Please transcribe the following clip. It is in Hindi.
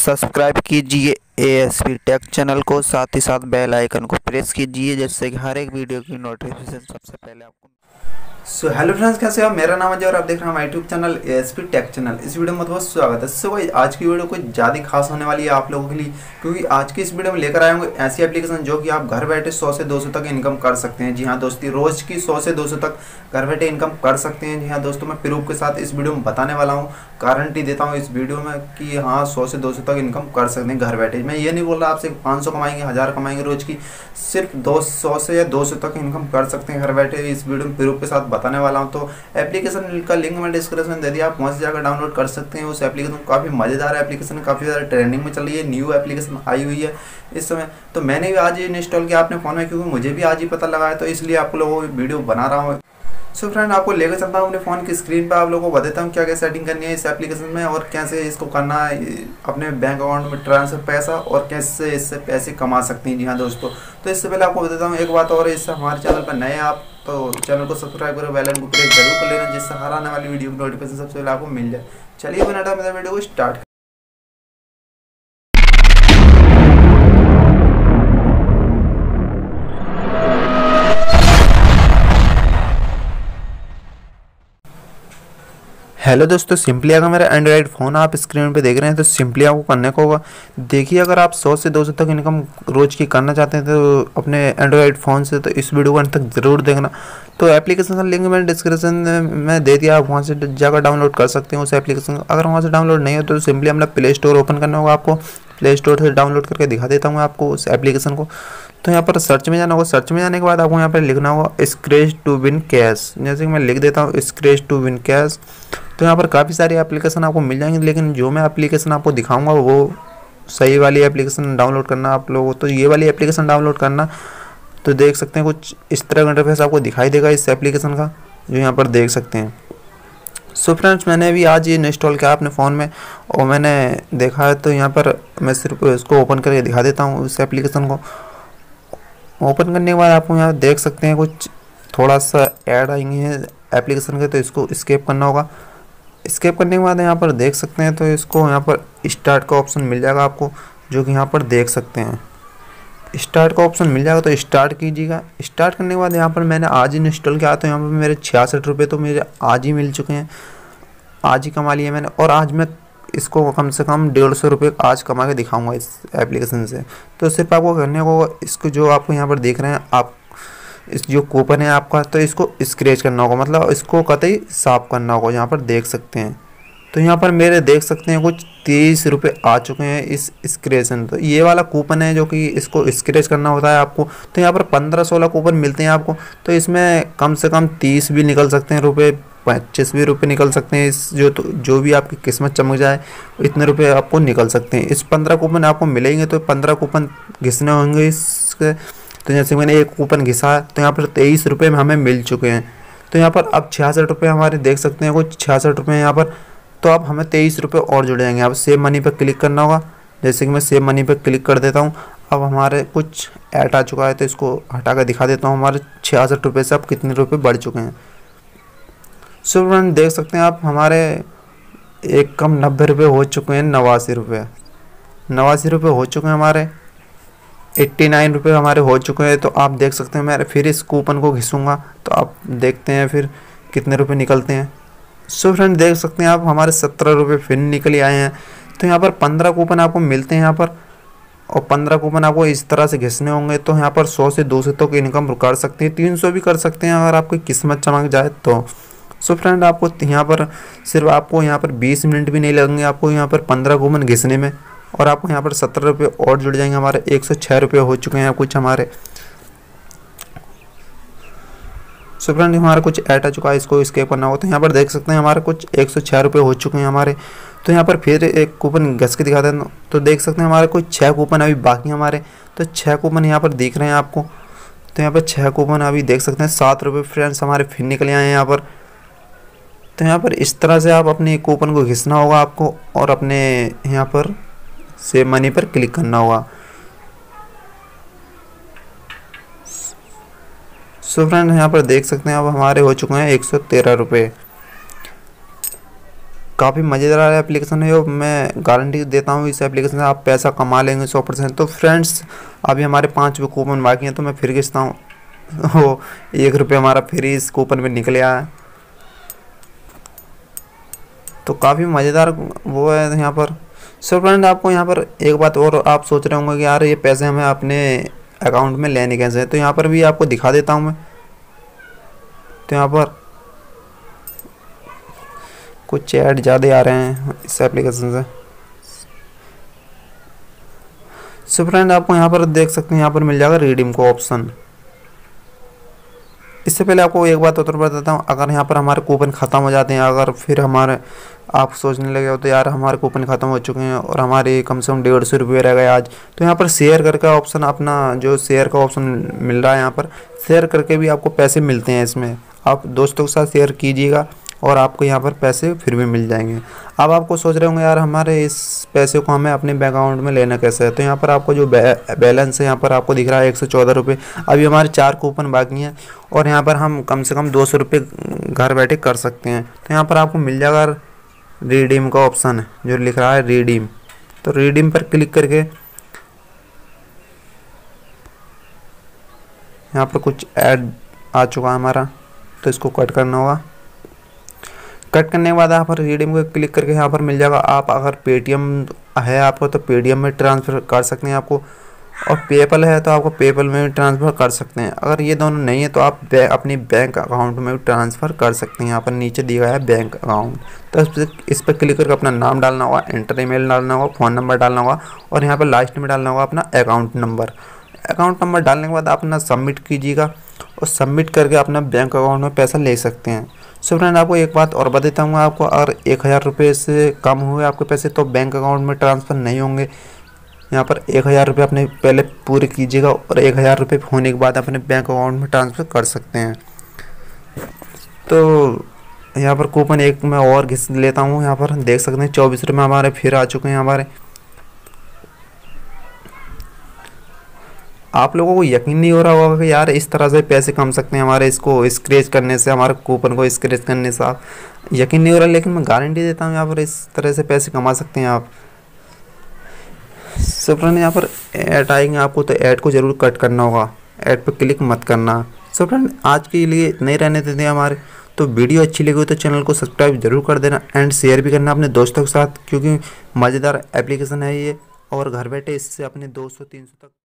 सब्सक्राइब कीजिए एएसपी टेक चैनल को, साथ ही साथ बेल आइकन को प्रेस कीजिए जिससे कि हर एक वीडियो की नोटिफिकेशन सबसे पहले आपको। हेलो फ्रेंड्स, कैसे हो? मेरा नाम अजय और आप देख रहे हैं हमारा YouTube channel ASP tech channel. इस वीडियो में बहुत स्वागत है। सो भाई, आज की वीडियो कुछ ज़्यादा खास होने वाली है आप लोगों के लिए, क्योंकि आज की इस वीडियो में लेकर आए होंगे ऐसी एप्लीकेशन जो कि आप घर बैठे 100 से 200 तक इनकम कर सकते हैं। जी हाँ दोस्ती, रोज़ की 100 से 200 तक घर बैठे इनकम कर सकते हैं। जी हाँ दोस्तों, मैं प्रूफ के साथ इस वीडियो में बताने वाला हूँ, गारंटी देता हूँ इस वीडियो में कि हाँ 100 से 200 तक इनकम कर सकते हैं घर बैठे। मैं ये नहीं बोल रहा आपसे 500 कमाएंगे, 1000 कमाएंगे रोज़ की, सिर्फ 200 से या 200 तक इनकम कर सकते हैं घर बैठे। इस वीडियो में प्रूफ के साथ बताने वाला हूँ। तो एप्लीकेशन का लिंक मैं डिस्क्रिप्शन में दे दिया, आप वहाँ से जाकर डाउनलोड कर सकते हैं उस एप्लीकेशन को। काफ़ी मज़ेदार एप्लीकेशन है, काफ़ी ज़्यादा ट्रेंडिंग में चल रही है, न्यू एप्लीकेशन आई हुई है इस समय। तो मैंने भी आज ही इंस्टॉल किया अपने फ़ोन में, क्योंकि मुझे भी आज ही पता लगा है, तो इसलिए आप लोगों को वीडियो बना रहा हूँ। सो फ्रेंड, आपको लेकर चलता हूँ अपने फ़ोन की स्क्रीन पर, आप लोगों को बताता हूँ क्या क्या सेटिंग करनी है इस एप्लीकेशन में और कैसे इसको करना है अपने बैंक अकाउंट में ट्रांसफर पैसा, और कैसे इससे पैसे कमा सकते हैं। जी हाँ दोस्तों, तो इससे पहले आपको बताता हूँ एक बात और, इससे हमारे चैनल पर नए आप तो चैनल को सब्सक्राइब करो, बेल आइकन को प्रेस जरूर कर लेना, जिससे हर आने वाली वीडियो की नोटिफिकेशन सबसे पहले आपको मिल जाए। चलिए बिना टाइम मेरा वीडियो को स्टार्ट। हेलो दोस्तों, सिंपली अगर मेरा एंड्रॉयड फ़ोन आप स्क्रीन पे देख रहे हैं तो सिंपली आपको करने को होगा। देखिए, अगर आप 100 से 200 तक इनकम रोज़ की करना चाहते हैं तो अपने एंड्रॉयड फ़ोन से, तो इस वीडियो को अंत तक ज़रूर देखना। तो एप्लीकेशन का लिंक मैंने डिस्क्रिप्शन में दे दिया, आप वहाँ से जाकर डाउनलोड कर सकते हैं उस एप्लीकेशन को। अगर वहाँ से डाउनलोड नहीं हो तो सिंपली अपना प्ले स्टोर ओपन करना होगा आपको। प्ले स्टोर से डाउनलोड करके दिखा देता हूँ आपको उस एप्लीकेशन को। तो यहाँ पर सर्च में जाना होगा, सर्च में जाने के बाद आपको यहाँ पर लिखना होगा स्क्रैच टू विन कैश। जैसे कि मैं लिख देता हूँ स्क्रैच टू विन कैश। तो यहाँ पर काफ़ी सारी एप्लीकेशन आपको मिल जाएंगी, लेकिन जो मैं एप्लीकेशन आपको दिखाऊंगा वो सही वाली एप्लीकेशन डाउनलोड करना आप लोगों को। तो ये वाली एप्लीकेशन डाउनलोड करना। तो देख सकते हैं कुछ इस तरह का इंटरफेस आपको दिखाई देगा इस एप्लीकेशन का, जो यहाँ पर देख सकते हैं। सो फ्रेंड्स, मैंने अभी आज ये इंस्टॉल किया अपने फ़ोन में और मैंने देखा है, तो यहाँ पर मैं सिर्फ इसको ओपन करके दिखा देता हूँ उस एप्लीकेशन को। ओपन करने के बाद आपको यहाँ देख सकते हैं कुछ थोड़ा सा ऐड आएंगे हैं एप्लीकेशन के, तो इसको स्केप करना होगा। स्केप करने के बाद यहाँ पर देख सकते हैं, तो इसको यहाँ पर स्टार्ट का ऑप्शन मिल जाएगा आपको, जो कि यहाँ पर देख सकते हैं स्टार्ट का ऑप्शन मिल जाएगा। तो स्टार्ट कीजिएगा। स्टार्ट करने के बाद यहाँ पर मैंने आज ही इंस्टॉल किया, तो यहाँ पर मेरे 66 रुपये तो मेरे आज ही मिल चुके हैं, आज ही कमा लिए मैंने। और आज मैं इसको कम से कम 150 रुपये आज कमा के दिखाऊंगा इस एप्लीकेशन से। तो सिर्फ आपको करने को, इसको जो आपको यहाँ पर देख रहे हैं आप, इस जो कूपन है आपका, तो इसको स्क्रैच करना होगा, मतलब इसको कतई साफ करना होगा। यहाँ पर देख सकते हैं, तो यहाँ पर मेरे देख सकते हैं कुछ 30 रुपये आ चुके हैं इस स्क्रैच। तो ये वाला कूपन है जो कि इसको स्क्रैच करना होता है आपको। तो यहाँ पर 15-16 कूपन मिलते हैं आपको, तो इसमें कम से कम 30 भी निकल सकते हैं रुपये, 25 भी रुपये निकल सकते हैं। इस जो भी आपकी किस्मत चमक जाए इतने रुपये आपको निकल सकते हैं। इस 15 कूपन आपको मिलेंगे, तो 15 कूपन घिसने होंगे इसके। तो जैसे मैंने एक कूपन घिसा, तो यहाँ पर 23 रुपये में हमें मिल चुके हैं। तो यहाँ पर अब 66 रुपये हमारे देख सकते हैं, कुछ 66 रुपये यहाँ पर। तो अब हमें 23 रुपये और जुड़ जाएंगे। अब सेव मनी पर क्लिक करना होगा। जैसे कि मैं सेव मनी पर क्लिक कर देता हूँ। अब हमारे कुछ ऐड आ चुका है, तो इसको हटा कर दिखा देता हूँ। हमारे 66 रुपये से अब कितने रुपये बढ़ चुके हैं। सो फ्रेंड, देख सकते हैं आप, हमारे एक कम 90 रुपये हो चुके हैं, 89 रुपये, 89 रुपये हो चुके हैं हमारे, 89 रुपये हमारे हो चुके हैं। तो आप देख सकते हैं, मैं फिर इस कूपन को घिसूँगा तो आप देखते हैं फिर कितने रुपये निकलते हैं। सो फ्रेंड, देख सकते हैं आप, हमारे 17 रुपये फिर निकल आए हैं। तो यहाँ पर 15 कूपन आपको मिलते हैं यहाँ पर, और 15 कूपन आपको इस तरह से घिसने होंगे। तो यहाँ पर 100 से 200 तक इनकम कर सकते हैं, 300 भी कर सकते हैं अगर आपकी किस्मत चमक जाए तो। सो फ्रेंड, आपको यहाँ पर सिर्फ आपको यहाँ पर 20 मिनट भी नहीं लगेंगे आपको यहाँ पर 15 कूपन घिसने में, और आपको यहाँ पर 17 रुपये और जुड़ जाएंगे। हमारे 106 रुपये हो चुके हैं कुछ हमारे। सो फ्रेंड, हमारा कुछ ऐड आ चुका है, इसको स्केप करना होगा। तो यहाँ पर देख सकते हैं हमारे कुछ 106 रुपये हो चुके हैं हमारे। तो यहाँ पर फिर एक कूपन घस के दिखाते हैं, तो देख सकते हैं हमारे कुछ 6 कूपन अभी बाकी हमारे। तो 6 कूपन यहाँ पर दिख रहे हैं आपको। तो यहाँ पर 6 कूपन अभी देख सकते हैं, 7 रुपये फ्रेंड्स हमारे फिर निकले आए हैं यहाँ पर। तो यहाँ पर इस तरह से आप अपने कूपन को घिसना होगा आपको, और अपने यहाँ पर सेव मनी पर क्लिक करना होगा। सो फ्रेंड, यहाँ पर देख सकते हैं अब हमारे हो चुके हैं 113 रुपये। काफ़ी मज़ेदार एप्लीकेशन है और मैं गारंटी देता हूँ इस एप्लीकेशन से आप पैसा कमा लेंगे 100%। तो फ्रेंड्स अभी हमारे 5 कूपन बाकी हैं तो मैं फिर खींचता हूँ। वो 1 रुपये हमारा फ्री इस कूपन में निकल आया है। तो काफ़ी मज़ेदार वो है यहाँ पर। सो फ्रेंड आपको यहाँ पर एक बात और आप सोच रहे होंगे कि यार ये पैसे हमें अपने अकाउंट में लेने कैसे हैं, तो यहाँ पर भी आपको दिखा देता हूँ मैं। तो यहाँ पर कुछ ऐड ज़्यादा आ रहे हैं इस एप्लीकेशन से। सो फ्रेंड आपको यहाँ पर देख सकते हैं, यहाँ पर मिल जाएगा रिडीम को ऑप्शन। इससे पहले आपको एक बात और बताता हूँ, अगर यहाँ पर हमारे कूपन ख़त्म हो जाते हैं, अगर फिर हमारे आप सोचने लगे हो तो यार हमारे कूपन ख़त्म हो चुके हैं और हमारे कम से कम 150 रुपये रह गए आज, तो यहाँ पर शेयर करके ऑप्शन, अपना जो शेयर का ऑप्शन मिल रहा है यहाँ पर, शेयर करके भी आपको पैसे मिलते हैं। इसमें आप दोस्तों के साथ शेयर कीजिएगा और आपको यहाँ पर पैसे फिर भी मिल जाएंगे। अब आपको सोच रहे होंगे यार हमारे इस पैसे को हमें अपने बैंक अकाउंट में लेना कैसे है, तो यहाँ पर आपको जो बैलेंस है यहाँ पर आपको दिख रहा है 114 रुपये। अभी हमारे 4 कूपन बाकी हैं और यहाँ पर हम कम से कम 200 रुपये घर बैठे कर सकते हैं। तो यहाँ पर आपको मिल जाएगा रिडीम का ऑप्शन है जो लिख रहा है रिडीम। तो रिडीम पर क्लिक करके यहाँ पर कुछ ऐड आ चुका है हमारा, तो इसको कट करना होगा। कट करने के बाद यहाँ पर रिडीम को क्लिक करके यहाँ पर मिल जाएगा, आप अगर पेटीएम है आपको तो पेटीएम में ट्रांसफ़र कर सकते हैं आपको, और पेपल है तो आपको पेपल में भी ट्रांसफ़र कर सकते हैं। अगर ये दोनों नहीं है तो आप अपनी बैंक अकाउंट में भी ट्रांसफ़र कर सकते हैं। यहाँ पर नीचे दिया गया है बैंक अकाउंट, तो इस पर क्लिक करके अपना नाम डालना होगा, एंटर ईमेल डालना होगा, फ़ोन नंबर डालना होगा और यहाँ पर लास्ट में डालना होगा अपना अकाउंट नंबर। अकाउंट नंबर डालने के बाद अपना सबमिट कीजिएगा और सबमिट करके अपना बैंक अकाउंट में पैसा ले सकते हैं। सो फ्रेंड आपको एक बात और बताता हूँ, आपको अगर 1000 रुपये से कम हुए आपके पैसे तो बैंक अकाउंट में ट्रांसफ़र नहीं होंगे। यहाँ पर 1000 रुपये अपने पहले पूरे कीजिएगा और 1000 रुपये होने के बाद अपने बैंक अकाउंट में ट्रांसफ़र कर सकते हैं। तो यहाँ पर कूपन एक मैं और घिस लेता हूँ, यहाँ पर देख सकते हैं 24 रुपये हमारे फिर आ चुके हैं हमारे। आप लोगों को यकीन नहीं हो रहा होगा कि यार इस तरह से पैसे कमा सकते हैं हमारे इसको स्क्रैच करने से, हमारे कूपन को स्क्रैच करने से। आप यकीन नहीं हो रहा, लेकिन मैं गारंटी देता हूँ यहाँ पर इस तरह से पैसे कमा सकते हैं आप। सो फ्रेंड यहाँ पर ऐड आएंगे आपको, तो ऐड को ज़रूर कट करना होगा, ऐड पर क्लिक मत करना। सो फ्रेंड आज के लिए नहीं रहने देते हमारे, तो वीडियो अच्छी लगी हो तो चैनल को सब्सक्राइब जरूर कर देना एंड शेयर भी करना अपने दोस्तों के साथ, क्योंकि मज़ेदार एप्लीकेशन है ये और घर बैठे इससे अपने 200-300 तक